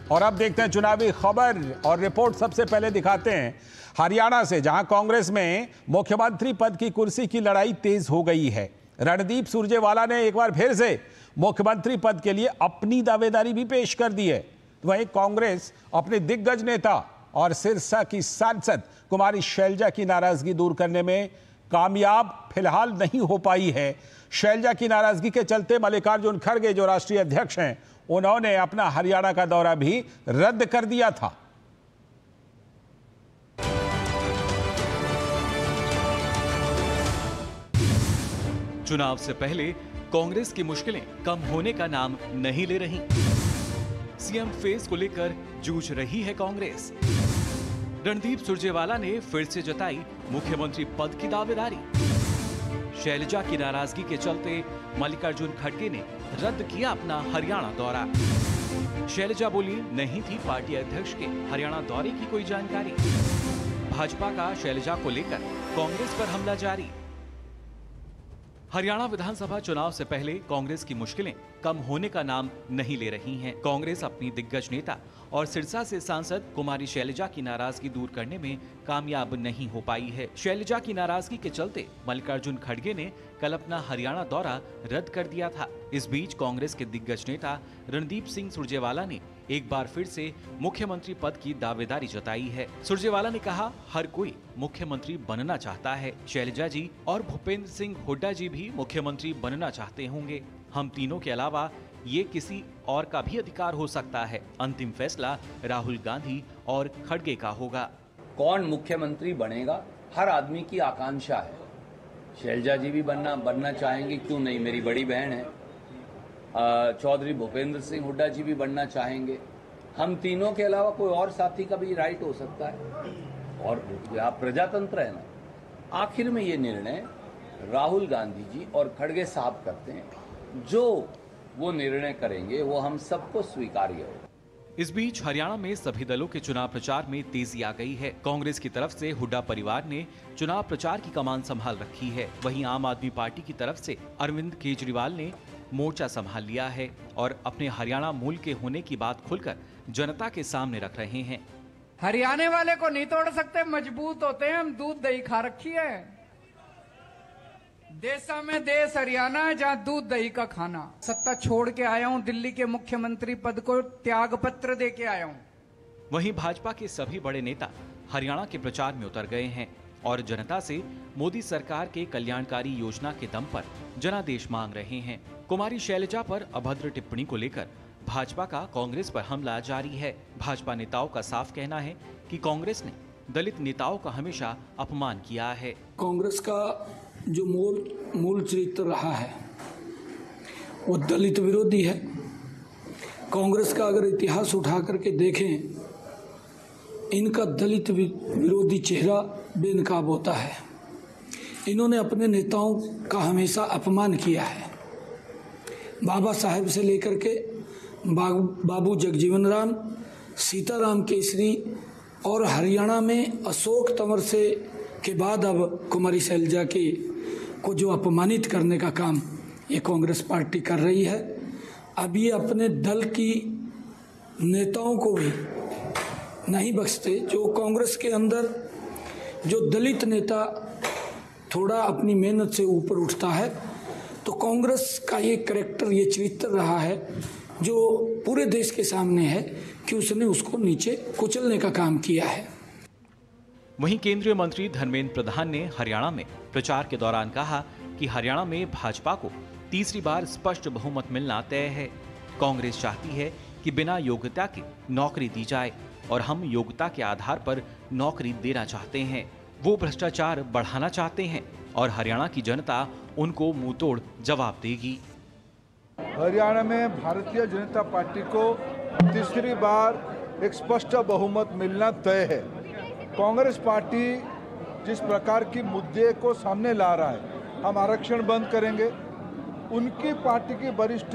और अब देखते हैं चुनावी खबर और रिपोर्ट। सबसे पहले दिखाते हैं हरियाणा से, जहां कांग्रेस में मुख्यमंत्री पद की कुर्सी की लड़ाई तेज हो गई है। रणदीप सुरजेवाला ने एक बार फिर से मुख्यमंत्री पद के लिए अपनी दावेदारी भी पेश कर दी है। वहीं कांग्रेस अपने दिग्गज नेता और सिरसा की सांसद कुमारी शैलजा की नाराजगी दूर करने में कामयाब फिलहाल नहीं हो पाई है। शैलजा की नाराजगी के चलते मल्लिकार्जुन खड़गे, जो राष्ट्रीय अध्यक्ष हैं, उन्होंने अपना हरियाणा का दौरा भी रद्द कर दिया था। चुनाव से पहले कांग्रेस की मुश्किलें कम होने का नाम नहीं ले रही। सीएम फेस को लेकर जूझ रही है कांग्रेस। रणदीप सुरजेवाला ने फिर से जताई मुख्यमंत्री पद की दावेदारी। शैलजा की नाराजगी के चलते मल्लिकार्जुन खड़गे ने रद्द किया अपना हरियाणा दौरा। शैलजा बोली, नहीं थी पार्टी अध्यक्ष के हरियाणा दौरे की कोई जानकारी। भाजपा का शैलजा को लेकर कांग्रेस पर हमला जारी। हरियाणा विधानसभा चुनाव से पहले कांग्रेस की मुश्किलें कम होने का नाम नहीं ले रही हैं। कांग्रेस अपनी दिग्गज नेता और सिरसा से सांसद कुमारी शैलजा की नाराजगी दूर करने में कामयाब नहीं हो पाई है। शैलजा की नाराजगी के चलते मल्लिकार्जुन खड़गे ने कल अपना हरियाणा दौरा रद्द कर दिया था। इस बीच कांग्रेस के दिग्गज नेता रणदीप सिंह सुरजेवाला ने एक बार फिर से मुख्यमंत्री पद की दावेदारी जताई है। सुरजेवाला ने कहा, हर कोई मुख्यमंत्री बनना चाहता है। शैलजा जी और भूपेंद्र सिंह हुड्डा जी भी मुख्यमंत्री बनना चाहते होंगे। हम तीनों के अलावा ये किसी और का भी अधिकार हो सकता है। अंतिम फैसला राहुल गांधी और खड़गे का होगा। कौन मुख्यमंत्री बनेगा, हर आदमी की आकांक्षा है। शैलजा जी भी बनना चाहेंगे, क्यों नहीं, मेरी बड़ी बहन है। चौधरी भूपेंद्र सिंह हुड्डा जी भी बनना चाहेंगे। हम तीनों के अलावा कोई और साथी का भी राइट हो सकता है, और आप प्रजातंत्र है ना। आखिर में ये निर्णय राहुल गांधी जी और खड़गे साहब करते हैं। जो वो निर्णय करेंगे वो हम सबको स्वीकार्य हो। इस बीच हरियाणा में सभी दलों के चुनाव प्रचार में तेजी आ गई है। कांग्रेस की तरफ से हुड्डा परिवार ने चुनाव प्रचार की कमान संभाल रखी है। वहीं आम आदमी पार्टी की तरफ से अरविंद केजरीवाल ने मोर्चा संभाल लिया है और अपने हरियाणा मूल के होने की बात खुलकर जनता के सामने रख रहे हैं। हरियाणा वाले को नहीं तोड़ सकते, मजबूत होते हैं हम। दूध दही खा रखी है। देशा में देश हरियाणा है, जहाँ दूध दही का खाना। सत्ता छोड़ के आया हूँ, दिल्ली के मुख्यमंत्री पद को त्याग पत्र दे के आया हूँ। वहीं भाजपा के सभी बड़े नेता हरियाणा के प्रचार में उतर गए हैं और जनता से मोदी सरकार के कल्याणकारी योजना के दम पर जनादेश मांग रहे हैं। कुमारी शैलजा पर अभद्र टिप्पणी को लेकर भाजपा का कांग्रेस पर हमला जारी है। भाजपा नेताओं का साफ कहना है कि कांग्रेस ने दलित नेताओं का हमेशा अपमान किया है। कांग्रेस का जो मूल चरित्र रहा है वो दलित विरोधी है। कांग्रेस का अगर इतिहास उठा करके देखें, इनका दलित विरोधी चेहरा बेनकाब होता है। इन्होंने अपने नेताओं का हमेशा अपमान किया है। बाबा साहेब से लेकर के बाबू जगजीवन राम, सीताराम केसरी और हरियाणा में अशोक तंवर से के बाद अब कुमारी शैलजा को जो अपमानित करने का काम ये कांग्रेस पार्टी कर रही है। अब ये अपने दल की नेताओं को भी नहीं बख्शते। जो कांग्रेस के अंदर जो दलित नेता थोड़ा अपनी मेहनत से ऊपर उठता है, तो कांग्रेस का ये कैरेक्टर, ये चरित्र रहा है जो पूरे देश के सामने है कि उसने उसको नीचे कुचलने का काम किया है। वहीं केंद्रीय मंत्री धर्मेंद्र प्रधान ने हरियाणा में प्रचार के दौरान कहा कि हरियाणा में भाजपा को तीसरी बार स्पष्ट बहुमत मिलना तय है। कांग्रेस चाहती है कि बिना योग्यता के नौकरी दी जाए और हम योग्यता के आधार पर नौकरी देना चाहते हैं। वो भ्रष्टाचार बढ़ाना चाहते हैं और हरियाणा की जनता उनको मुंहतोड़ जवाब देगी। हरियाणा में भारतीय जनता पार्टी को तीसरी बार एक स्पष्ट बहुमत मिलना तय है। कांग्रेस पार्टी जिस प्रकार की मुद्दे को सामने ला रहा है, हम आरक्षण बंद करेंगे, उनकी पार्टी के वरिष्ठ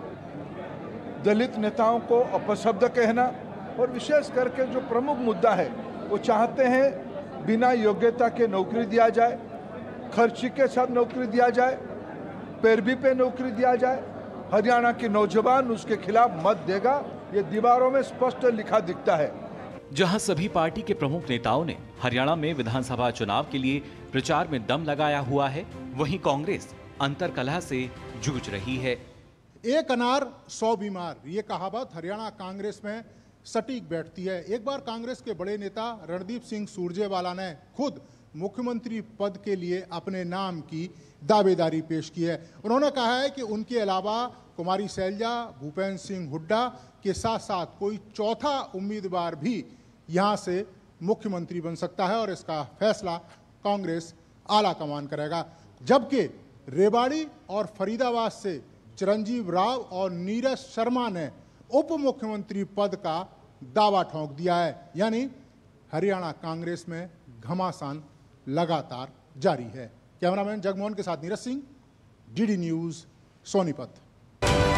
दलित नेताओं को अपशब्द कहना, और विशेष करके जो प्रमुख मुद्दा है वो चाहते हैं बिना योग्यता के नौकरी दिया जाए, खर्ची के साथ नौकरी दिया जाए, पैरवी पे नौकरी दिया जाए। हरियाणा के नौजवान उसके खिलाफ मत देगा ये दीवारों में स्पष्ट लिखा दिखता है। जहां सभी पार्टी के प्रमुख नेताओं ने हरियाणा में विधानसभा चुनाव के लिए प्रचार में दम लगाया हुआ है, वहीं कांग्रेस अंतर्कलह से जूझ रही है। एक अनार 100 बीमार, ये कहावत हरियाणा कांग्रेस में सटीक बैठती है। एक बार कांग्रेस के बड़े नेता रणदीप सिंह सुरजेवाला ने खुद मुख्यमंत्री पद के लिए अपने नाम की दावेदारी पेश की है। उन्होंने कहा है कि उनके अलावा कुमारी शैलजा, भूपेंद्र सिंह हुड्डा के साथ साथ कोई चौथा उम्मीदवार भी यहां से मुख्यमंत्री बन सकता है और इसका फैसला कांग्रेस आला कमान करेगा। जबकि रेवाड़ी और फरीदाबाद से चिरंजीव राव और नीरज शर्मा ने उप मुख्यमंत्री पद का दावा ठोंक दिया है। यानी हरियाणा कांग्रेस में घमासान लगातार जारी है। कैमरामैन जगमोहन के साथ नीरज सिंह, डीडी न्यूज, सोनीपत।